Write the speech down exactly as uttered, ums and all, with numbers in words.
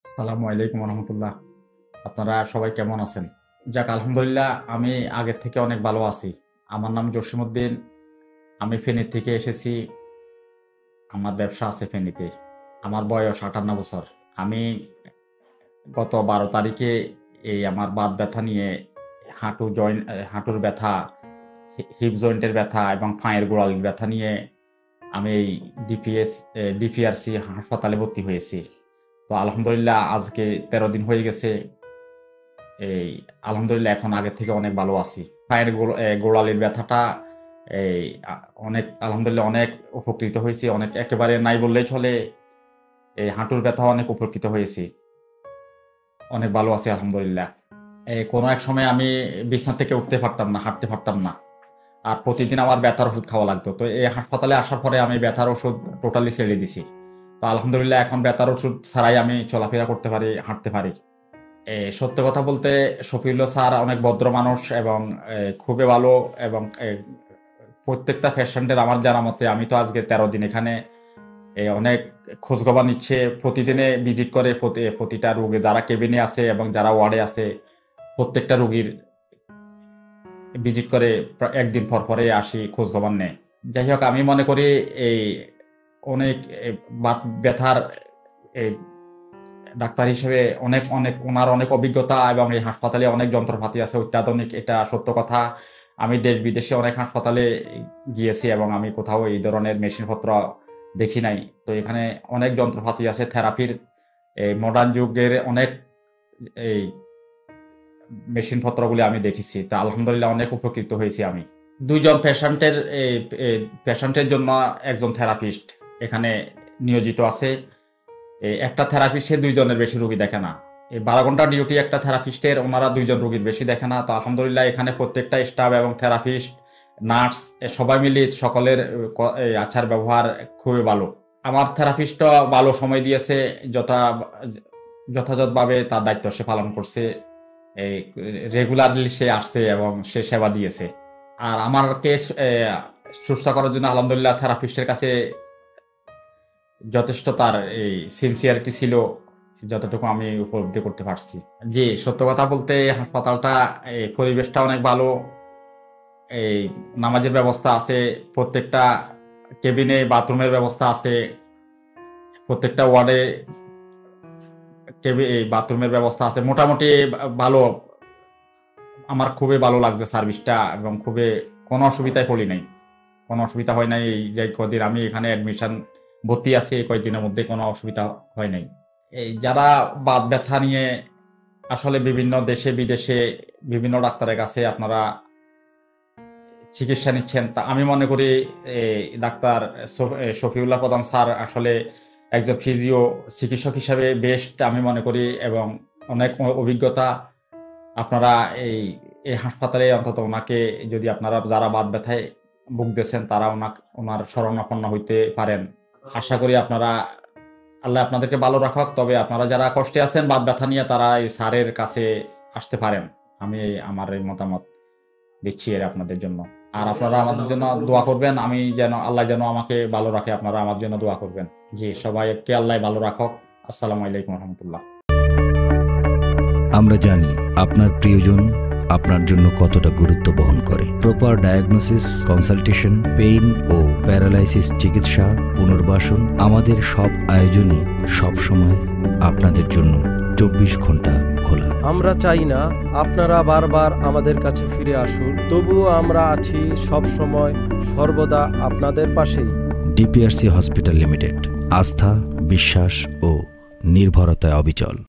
আসসালামু আলাইকুম রহমতুল্লাহ। আপনারা সবাই কেমন আছেন? যাক আলহামদুলিল্লাহ, আমি আগের থেকে অনেক ভালো আছি। আমার নাম জসিমউদ্দিন। আমি ফেনী থেকে এসেছি। আমার ব্যবসা আছে ফেনীতে। আমার বয়স আটান্ন বছর। আমি গত বারো তারিখে এই আমার বাত ব্যথা নিয়ে হাঁটু জয়েন্ট হাঁটুর ব্যথা, হিপ জয়েন্টের ব্যথা এবং পায়ের গোড়ালির ব্যথা নিয়ে আমি এই ডিপিএস ডিপিআরসি হাসপাতালে ভর্তি হয়েছি। তো আলহামদুলিল্লাহ আজকে তেরো দিন হয়ে গেছে। এই আলহামদুলিল্লাহ এখন আগের থেকে অনেক ভালো আছি। পায়ের গোড়- এ, গোড়ালির ব্যথাটা এই আ- অনেক আলহামদুলিল্লাহ অনেক উপকৃত হয়েছি, অনেক একেবারে নাই বললেই চলে। এই হাঁটুর ব্যথা অনেক উপকৃত হয়েছি, অনেক ভালো আছি আলহামদুলিল্লাহ। এই কোনো এক সময় আমি বিছনা থেকে উঠতে পারতাম না, হাঁটতে পারতাম না, আর প্রতিদিন আমার ব্যথার ওষুধ খাওয়া লাগতো। তো এই হাসপাতালে আসার পরে আমি ব্যথার ওষুধ টোটালি ছেড়ে দিছি। তো আলহামদুলিল্লাহ এখন ব্যথার ওষুধ ছাড়াই আমি চলাফেরা করতে পারি, হাঁটতে পারি। এ, সত্য কথা বলতে শফিউল্লাহ স্যার অনেক ভদ্র মানুষ এবং এ, খুবই ভালো। এবং এ, প্রত্যেকটা পেশেন্টের আমার জানা মতে, আমি তো আজকে তেরো দিন এখানে এ, অনেক খোঁজখবর নিচ্ছে, প্রতিদিনে ভিজিট করে প্রতি- প্রতিটা রোগী যারা কেবিনে আছে এবং যারা ওয়ার্ডে আছে প্রত্যেকটা রোগীর ভিজিট করে, প্রা- একদিন পর পরে আসি খোঁজখবর নেয়। যাই হোক, আমি মনে করি এই অনেক এ, বাত ব্যথার এই ডাক্তার হিসেবে অনেক অনেক ওনার অনেক অভিজ্ঞতা এবং এই হাসপাতালে অনেক যন্ত্রপাতি আছে অত্যাধুনিক, এটা সত্য কথা। আমি দেশ বিদেশে অনেক হাসপাতালে গিয়েছি এবং আমি কোথাও এই ধরনের মেশিনপত্র দেখি নাই। তো এখানে অনেক যন্ত্রপাতি আছে থেরাপির, এই মডার্ন যুগের অনেক এই মেশিনপত্রগুলি আমি দেখেছি। তা আলহামদুলিল্লাহ অনেক উপকৃত হয়েছি আমি। দুইজন পেশেন্টের এই পেশেন্টের জন্য একজন থেরাপিস্ট এখানে নিয়োজিত আছে। এই একটা থেরাপিস্টে দুইজনের বেশি রোগী দেখে না। এই বারো ঘন্টা ডিউটি একটা থেরাপিস্টের, ওনারা দুইজন রোগীর বেশি দেখে না। তো আলহামদুলিল্লাহ এখানে প্রত্যেকটা স্টাফ এবং থেরাপিস্ট, নার্স সবাই মিলে সকলের ক- এই আচার ব্যবহার খুবই ভালো। আমার থেরাপিস্টও ভালো সময় দিয়েছে, যথা যথাযথভাবে তার দায়িত্ব সে পালন করছে। এই রেগুলারলি সে আসছে এবং সে সেবা দিয়েছে। আর আমার কেস সুস্থ করার জন্য আলহামদুলিল্লাহ থেরাপিস্টের কাছে যথেষ্ট তার এই সিনসিয়ারিটি ছিল, যতটুকু আমি উপলব্ধি করতে পারছি। জি, সত্য কথা বলতে হাসপাতালটা এই পরিবেশটা অনেক ভালো। এই নামাজের ব্যবস্থা আছে, প্রত্যেকটা কেবিনে বাথরুমের ব্যবস্থা আছে, প্রত্যেকটা ওয়ার্ডে কেবি এই বাথরুমের ব্যবস্থা আছে। মোটামুটি ভালো, আমার খুবই ভালো লাগছে সার্ভিসটা এবং খুবই কোনো অসুবিধায় পড়ি নাই, কোনো অসুবিধা হয় নাই। এই যে কদিন আমি এখানে অ্যাডমিশন ভর্তি আছি, এই কয়েকদিনের মধ্যে কোনো অসুবিধা হয় নাই। এই যারা বাত ব্যথা নিয়ে আসলে বিভিন্ন দেশে বিদেশে বিভিন্ন ডাক্তারের কাছে আপনারা চিকিৎসা নিচ্ছেন, তা আমি মনে করি এই ডাক্তার শফ- এ, শফিউল্লাহ প্রধান স্যার আসলে একজন ফিজিও চিকিৎসক হিসাবে বেস্ট আমি মনে করি, এবং অনেক অ- অভিজ্ঞতা। আপনারা এই এই হাসপাতালে অন্তত ওনাকে, যদি আপনারা যারা বাত ব্যথায় ভুগতেছেন তারা ওনাকে ওনার শরণাপন্ন হইতে পারেন। আশা করি আপনারা, আল্লাহ আপনাদেরকে ভালো রাখুক। তবে আপনারা যারা কষ্টে আছেন বাত ব্যথা নিয়ে, তারা এই স্যারের কাছে আসতে পারেন। আমি আমার এই মতামত দিচ্ছি এর আপনাদের জন্য। আর আপনারা আমাদের জন্য দোয়া করবেন, আমি যেন আল্লাহ যেন আমাকে ভালো রাখে, আপনারা আমার জন্য দোয়া করবেন। জি, সবাইকে আল্লাহ ভালো রাখুক। আসসালামু আলাইকুম রহমতুল্লাহ। আমরা জানি আপনার প্রিয়জন আপনার জন্য কতটা গুরুত্ব বহন করে। প্রপার ডায়াগনোসিস, কনসালটেশন, পেইন ও প্যারালাইসিস চিকিৎসা, পুনর্বাসন, আমাদের সব আয়োজনে সব সময় আপনাদের জন্য চব্বিশ ঘন্টা খোলা। আমরা চাই না আপনারা বারবার আমাদের কাছে ফিরে আসুন, তবুও আমরা আছি সব সময় সর্বদা আপনাদের পাশেই। ডিপিআরসি হসপিটাল লিমিটেড, আস্থা, বিশ্বাস ও নির্ভরতায় অবিচল।